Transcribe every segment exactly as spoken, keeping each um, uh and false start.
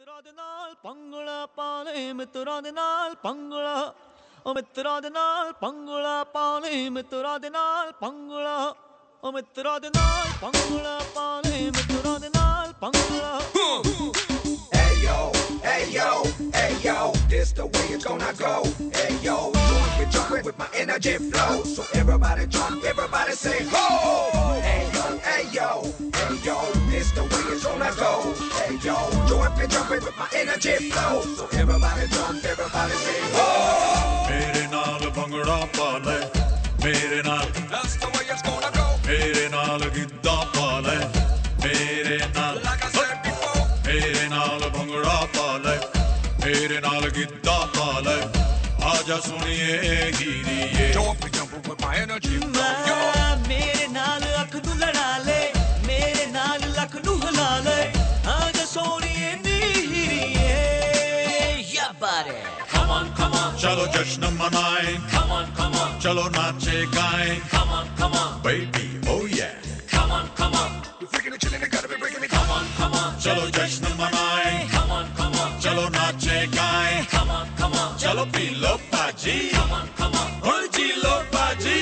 ਮਿੱਤਰਾਂ ਦੇ ਨਾਲ ਪੰਗਲਾ ਪਾਲੇ ਮਿੱਤਰਾਂ ਦੇ ਨਾਲ ਪੰਗਲਾ ਉਹ ਮਿੱਤਰਾਂ ਦੇ ਨਾਲ ਪੰਗਲਾ ਪਾਲੇ ਮਿੱਤਰਾਂ ਦੇ ਨਾਲ ਪੰਗਲਾ ਉਹ ਮਿੱਤਰਾਂ ਦੇ ਨਾਲ ਪੰਗਲਾ ਪਾਲੇ ਮਿੱਤਰਾਂ ਦੇ ਨਾਲ ਪੰਗਲਾ Hey yo, hey yo, hey yo, this the way it's gonna go. Hey yo, join with jumping with my energy flow. So everybody jump, everybody say ho. Hey yo, hey yo, hey yo, this the way it's gonna go. Hey yo, join with jumping with my energy flow. So everybody jump, everybody say ho. मेरे नाल भंगड़ा पा ले, मेरे नाल That's the way it's gonna go. मेरे नाल गिद्दा पा ले, मेरे नाल Like I said before. मेरे नाल भंगड़ा पा ले, मेरे नाल गिद्दा पा ले, आजा सुनिए हीरिए। Jump and jumping with my energy flow. Yo. ਮੇਰੇ ਨਾਲ ਅੱਖ ਨੂੰ ਲੜਾ ਲੈ ਮੇਰੇ ਨਾਲ ਲੱਖ ਨੂੰ ਹਿਲਾ ਲੈ ਆਜ ਸੋਹਣੀਏ ਨੀ ਹੀਰੀਏ ਯਾ ਬਾਰੇ come on come on चलो जश्न मनाए, come on come on चलो नाचे गाए, come on come on baby oh yeah। come on come on You freaking and chilling, you gotta be breaking it come down. on come on चलो जश्न मनाए, come on come on चलो नाचे गाए, come on come on चलो पी लो पाजी, come on come on और जी लो पाजी।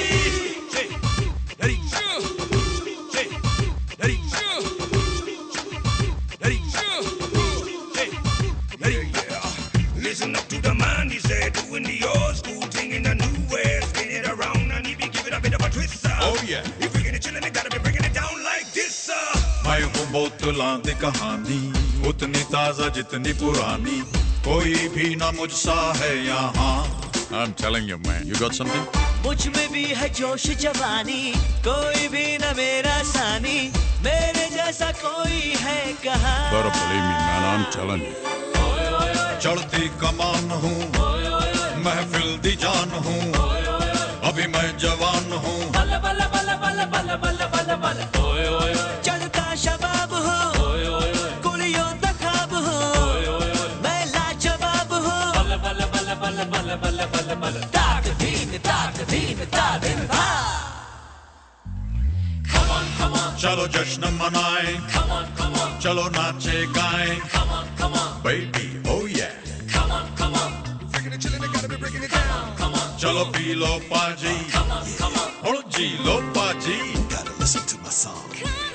Listen up to the man, he said, doing the old school thing in the new way, spin it around and he be giving a bit of a twist, sir. Oh yeah। You freaking and chilling, you gotta be breaking it down like this, sir. मैं हूँ बोतलां दी कहानी, उतनी ताजा जितनी पुरानी, कोई भी ना मुझसा है यहाँ। I'm telling you man, you got something? मुझ में भी है जोश जवानी कोई भी न मेरा सानी मेरे जैसा कोई है कहाँ Better believe me man, I'm telling you। चढ़ती कमान हूँ, महफिल दी जान हूँ, अभी मैं जवान हूँ। बल्ला बल्ला बल्ला बल्ला बल्ला बल्ला बल्ला बल्ला ओए ओए चढ़ता शबाब हो कुलियों दा ख्वाब हो मैं लाजवाब हो बल्ला बल्ला बल्ला बल्ला बल्ला बल्ला बल्ला बल्ला ताक दीन ताक दीन तादिन हा come on come on चलो जश्न मनाए, come on come on चलो नाचे गाए, come on come on baby oh yeah। come on come on You freaking and chilling, you gotta be breaking it down. come on चलो पी लो पाजी, come on come on और जी लो पाजी। Gotta listen to my song.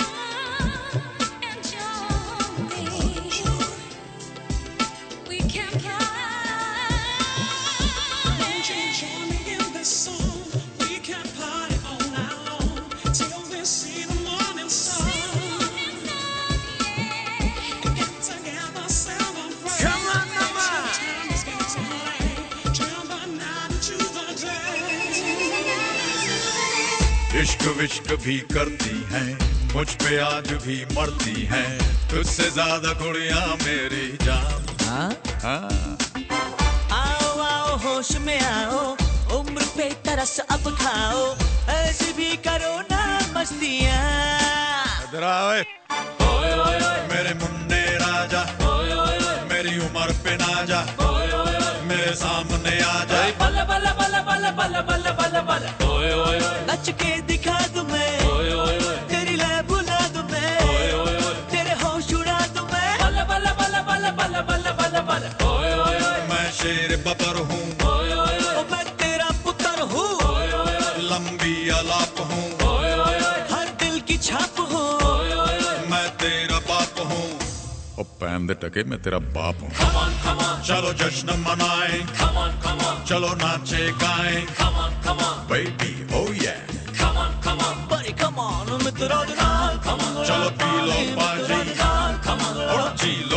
इश्क विश्क भी करती हैं, मुझ पे आज भी मरती हैं, तुझसे ज्यादा कुड़ियां मेरी जान। हाँ हाँ आओ आओ होश में आओ उम्र पे तरस अब खाओ ऐसी भी करो ना मस्तियाँ इधर आ ओए। ओए ओए ओए मेरे मुन्ने राजा, ओए ओए ओए मेरी उम्र पे ना जा, ओए ओए ओए मेरे सामने आ जा। बल्ला बल्ला बल्ला बल्ला बल्ला बल्ला बल्ला बल्ला ओए ओए ओए नच के दिखा दूं मैं ओए ओए ओए तेरी लय बुला दूं मैं ओए ओए ओए तेरे होश उड़ा दूं मैं बल्ला बल्ला बल्ला बल्ला बल्ला बल्ला बल्ला बल्ला ओए ओए ओए मैं शेर बबर हूँ, ओए ओए ओए मैं तेरा पुत्र हूँ ओए ओए ओए लंबी अलाप हूँ, ओए ओए ओए हर दिल की छाप हूँ ओए ओए ओए मैं तेरा बाप हूँ। ओ पैन दे टके मैं तेरा बाप हूँ। come on come on चलो जश्न मनाए, come on come on चलो नाचे गाए, come on come on baby oh yeah। come on come on buddy come on मित्रों दे नाल come on चलो पी लो पाजी, come on और जी